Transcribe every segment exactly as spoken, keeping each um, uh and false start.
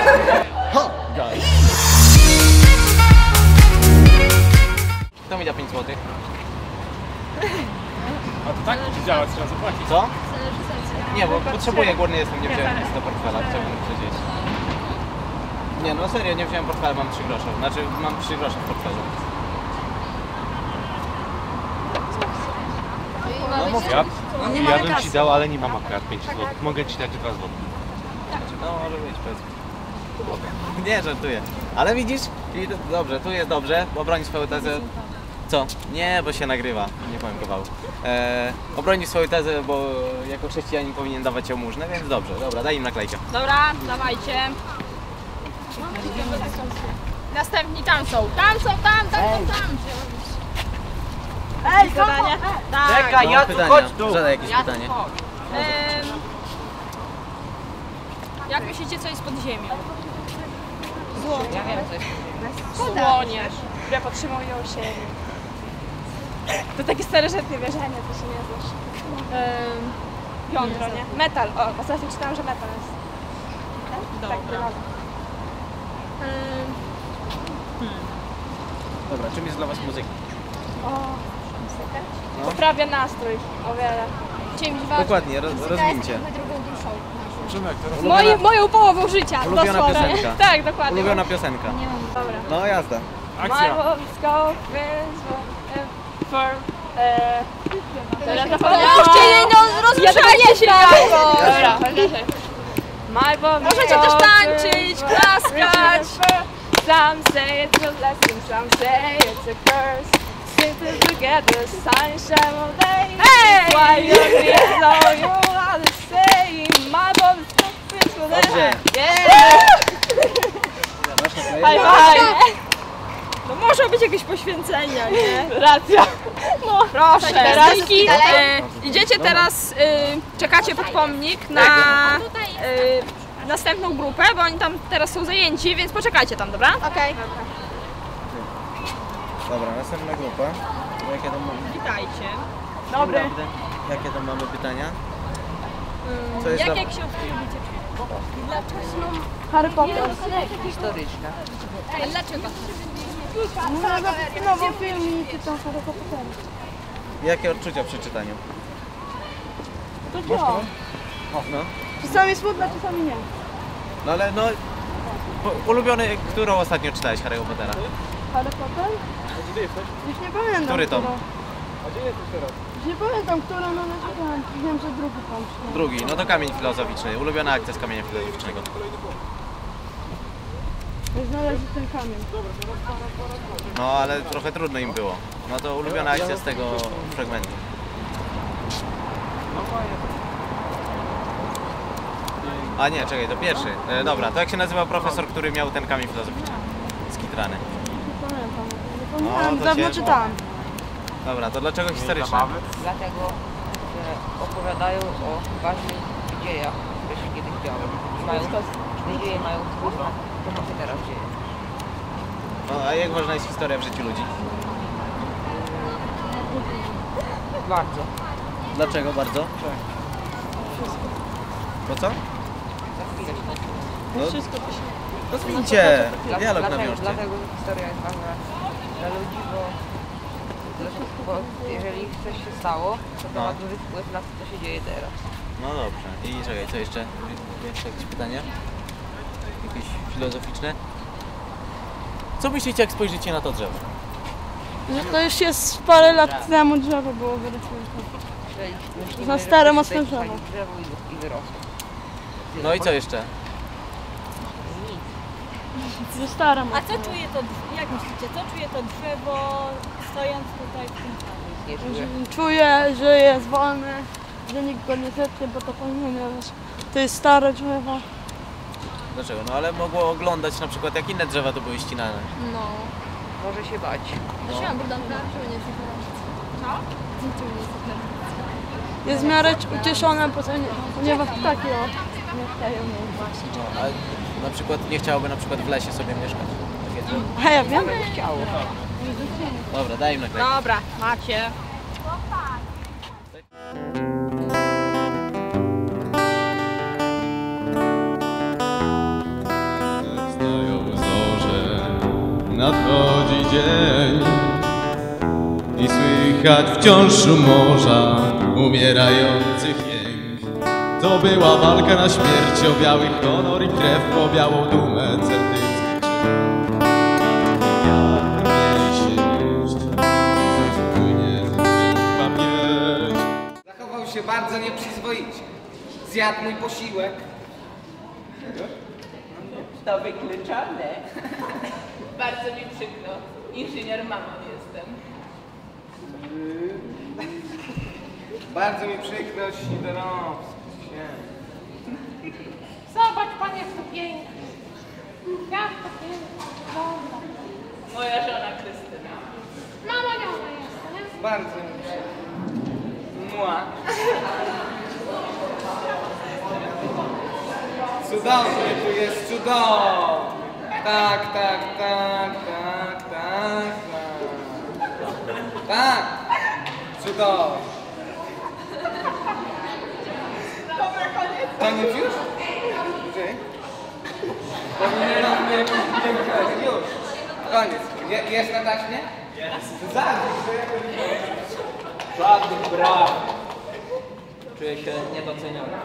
Ho! Kto mi da pięć złotych? A to tak działa, trzeba zapłacić. Co? Nie, bo potrzebuję, głodny jestem, nie wziąłem nic do portfela, chciałbym przejść. Nie, no serio, nie wziąłem portfela, mam trzy grosze. Znaczy, mam trzy grosze w portfelu. No mów. Ja, ja bym ci dał, ale nie mam akurat pięć złotych. Mogę ci dać dwa złote. No może być, powiedzmy. Nie, żartuję. Ale widzisz? I dobrze, tu jest dobrze, obroni swoją tezę. Co? Nie, bo się nagrywa. Nie powiem kawału. Eee, obroni swoją tezę, bo jako chrześcijanin powinien dawać jałmużnę, więc dobrze, dobra, daj im naklejkę. Dobra, dawajcie. Następni tam są. Tam są, tam, tam, tam, tam. Ej, zadanie? Tak. Czekaj, ja tu, chodź tu. Zadaj jakieś pytanie. Ehm, jak myślicie, co jest pod ziemią? Złoto. Ja wiem, co jest. Słonie, które potrzymują się. To takie starożytne wierzenie, to się nie znasz. Ehm, jądro, nie? Metal. O, ostatnio czytałam, że metal jest. Tak, tak. Dobra, czym jest dla was muzyka? O, muzyka? No. Poprawia nastrój o wiele. Czymś ważnym. Dokładnie, roz, rozwinięcie. Moje, moją połową życia. Ulubiona dosłownie. piosenka. Tak, dokładnie. Ulubiona piosenka. Dobra. No jazda. Akcja! Pomóżcie jej, no rozruszajcie się! Dobra, możecie też tańczyć, klaskać. Some say it's a blessing, some say it's a curse. Simply together, sunshine all day. Hey! Why you're here, so you are the same. My love is so peaceful. Dobrze. Yeah! High five! No muszą być jakieś poświęcenia, nie? Racja. No, proszę. Teraz e, idziecie teraz, e, czekacie pod pomnik na e, następną grupę, bo oni tam teraz są zajęci, więc poczekajcie tam, dobra? Okej. Dobra, następna grupa. Jakie tam mamy? Witajcie. Dobry. Jakie tam mamy pytania? Co Jak, jest jak dla... książki lubicie? Dlaczego? Harry Potter. Historyczna. A dlaczego? No bo film i czytam Harry Pottera. Jakie odczucia przy czytaniu? To działa. No. Czasami smutne, czasami nie. No ale no... bo- Ulubiony, którą ostatnio czytałeś Harry'ego Pottera? Harry Potter? Już nie pamiętam. Który tom? którą. Już nie pamiętam, którą, no ale czytałem. Wiem, że drugi tom. Drugi, no to Kamień Filozoficzny. Ulubiona akcja z Kamienia Filozoficznego. Znaleźć ten kamień. No ale trochę trudno im było. No to ulubiona akcja z tego fragmentu. A nie, czekaj, to pierwszy. E, dobra, to jak się nazywa profesor, który miał ten kamień filozoficzny? Skitrany. Nie pamiętam. Nie No, pamiętam, to dawno się- czytałem. Dobra, to dlaczego historyczne? Dlatego, że opowiadają o ważnych dziejach, które się kiedyś działy. I mają, te dzieje mają wpływ na to, co się teraz dzieje. No, a jak ważna jest historia w życiu ludzi? Bardzo. Dlaczego bardzo? Po co? Za chwilę się No, Wszystko to się... rozwijcie, Dla- dialog dlatego, nawiążcie. dlatego historia jest ważna dla ludzi, bo, bo jeżeli coś się stało, to to No. ma duży wpływ na to, co się dzieje teraz. No dobrze. I czekaj, co jeszcze? Jeszcze jakieś pytania? Jakieś filozoficzne? Co myślicie, jak spojrzycie na to drzewo? Że to już jest parę lat temu drzewo było wyrysowane. Czyli myślimy, Za że stare, ktoś mocne tutaj drzewo. posadził drzewo i, i wyrosło. No i co jeszcze? Ze stare A mocne. co czuje to, jak myślicie, co czuje to drzewo stojąc tutaj w tym kraju? Nie czuję. Czuję, że jest wolny, że nikt go nie zetnie, bo to ponieważ to jest stare drzewo. Dlaczego? No ale mogło oglądać na przykład jak inne drzewa to były ścinane. No. Może się bać. Zaczęłam Bogdanka, żeby nie zachować. Co? Żeby nie zachować. Jest w miarę ucieszone, ponieważ ptaki o, mieszkają w niej. No, a na przykład nie chciałoby na przykład w lesie sobie mieszkać. Takie drzewo. A ja wiem. Chciało. Dobra, daj im naklejkę. Dobra, macie. nadchodzi dzień i słychać wciąż szum morza, umierających jęk. To była walka na śmierć, o biały honor i krew, o białą dumę celtycką. Jak mieli się jeść, spójnie pamięć. Zachował się bardzo nieprzyzwoicie. Zjadł mój posiłek. To wykluczone. Bardzo mi przykro. Inżynier mamon jestem. Bardzo mi przykro, Świderowski. Zobacz, pan jest tu piękny. Jak to piękny. Dobra. Moja żona Krystyna. Mama niona jest, nie? Bardzo mi przykro. Mua. Cudownie tu jest, cudownie. Tak, tak, tak, tak, tak, tak. Tak, cudownie. Koniec już? Czy? Powinienem już. Koniec. Je, jest na taśmie? Jest. Żadnych braw. Czuję się niedoceniony.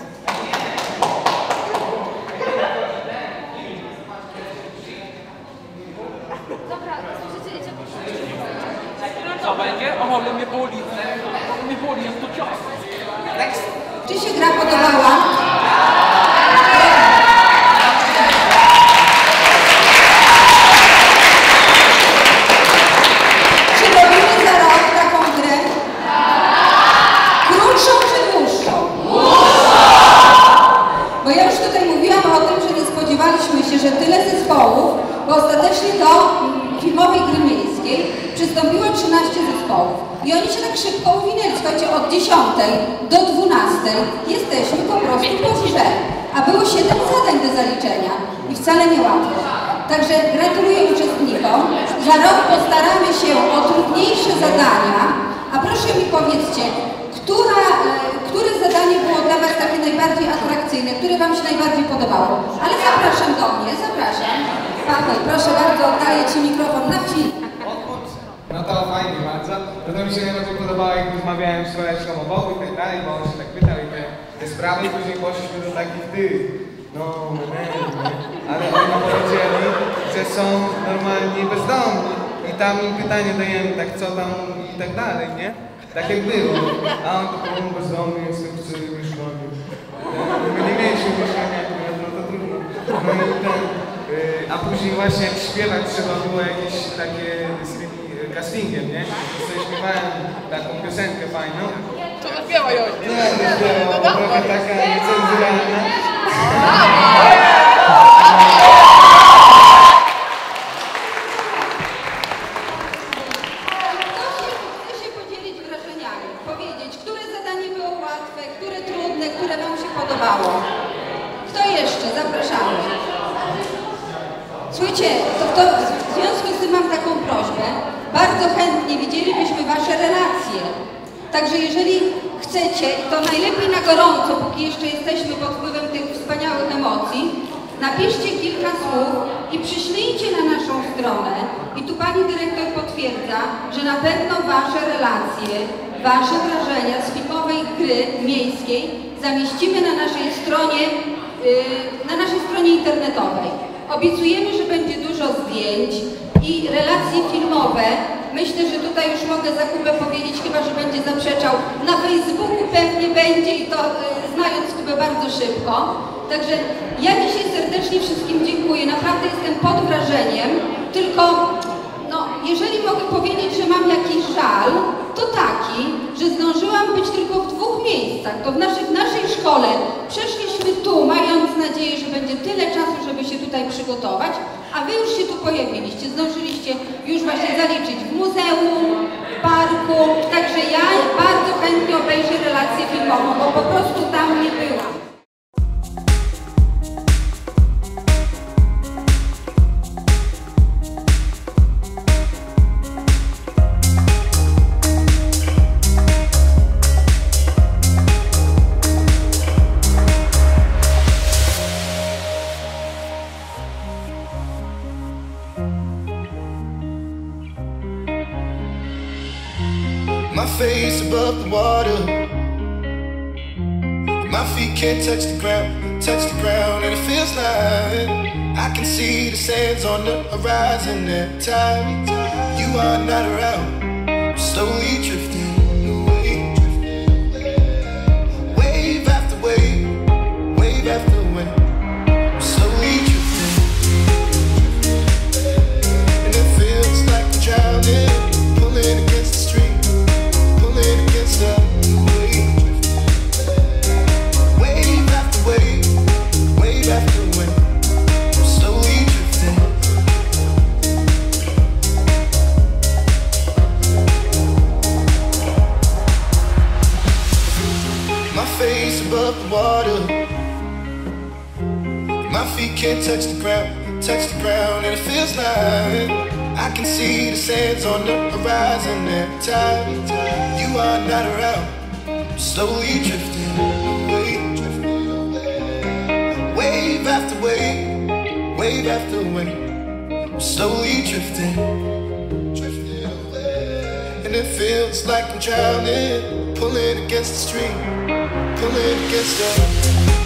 Co będzie? O, ale mnie boli. Mnie boli, jest to cios. Czy się gra podobała? Czy robimy za rok taką grę? Krótszą czy dłuższą? Bo ja już tutaj mówiłam o tym, że nie spodziewaliśmy się, że tyle zespołów, bo ostatecznie do filmowej gry miejskiej przystąpiło trzynaście zespołów. I oni się tak szybko uwinęli. Słuchajcie, od dziesiątej do dwunastej jesteśmy po prostu po grze. A było siedem zadań do zaliczenia. I wcale nie łatwo. Także gratuluję uczestnikom. Za rok postaramy się o trudniejsze zadania. A proszę mi powiedzcie, która, które zadanie było dla Was takie najbardziej atrakcyjne, które Wam się najbardziej podobało? Ale zapraszam do mnie, zapraszam. Paweł, proszę bardzo, oddaję Ci mikrofon na film. No to fajnie bardzo. No to mi się najbardziej podobało, jak rozmawiałem z Sławeczką o Bogu i tak dalej, bo on się tak pytał i te, te sprawy, później poszliśmy do takich tych, no, nie, nie. Ale oni powiedzieli, że są normalnie bezdomni i tam im pytanie dajemy, tak co tam i tak dalej, nie? Tak jak było. A on to powiedział, bezdomny jestem, chcę mieszkanie. My nie mieliśmy mieszkania, no to trudno. No i ten, yy, a później właśnie jak śpiewać trzeba było jakieś takie z tym castingiem, nie? Sobie śpiewałem taką piosenkę fajną. To zaśpiewaj ją. Nie, nie śpiewam, bo trochę taka niecenzuralna. Chcę się podzielić wrażeniami, powiedzieć, które zadanie było łatwe, które trudne, które Wam się podobało. Kto jeszcze? Zapraszamy. Słuchajcie, to, to w związku z tym mam taką prośbę. Bardzo chętnie widzielibyśmy Wasze relacje. Także jeżeli chcecie, to najlepiej na gorąco, póki jeszcze jesteśmy pod wpływem tych wspaniałych emocji, napiszcie kilka słów i przyślijcie na naszą stronę. I tu Pani Dyrektor potwierdza, że na pewno Wasze relacje, Wasze wrażenia z filmowej gry miejskiej zamieścimy na naszej stronie, yy, na naszej stronie internetowej. Obiecujemy, że będzie dużo zdjęć i relacje filmowe. Myślę, że tutaj już mogę za Kubę powiedzieć, chyba że będzie zaprzeczał. Na Facebooku pewnie będzie i to yy, znając Kubę bardzo szybko. Także ja dzisiaj serdecznie wszystkim dziękuję. Naprawdę jestem pod wrażeniem. Tylko, no, jeżeli mogę powiedzieć, że mam jakiś żal, to taki, że zdążyłam być tylko w dwóch miejscach. To w naszej, w naszej szkole przeszliśmy tu, mając nadzieję, że będzie tyle czasu, żeby się tutaj przygotować, a Wy już się tu pojawiliście. Zdążyliście już właśnie zaliczyć w muzeum, w parku. Także ja bardzo chętnie obejrzę relację filmową, bo po prostu tam nie byłam. My face above the water. My feet can't touch the ground, touch the ground, and it feels like I can see the sands on the horizon at time. You are not around, slowly drifting away. Wave after wave, wave after wave, slowly drifting. And it feels like I'm drowning, pulling against the stream, pulling against the wave. Wave after wave, wave after wave, slowly drifting. My face above the water. My feet can't touch the ground, touch the ground, and it feels like I can see the sands on the horizon at time. You are not around, slowly drifting away. Wave after wave, wave after wave, slowly drifting. And it feels like I'm drowning, pulling against the stream, pulling against the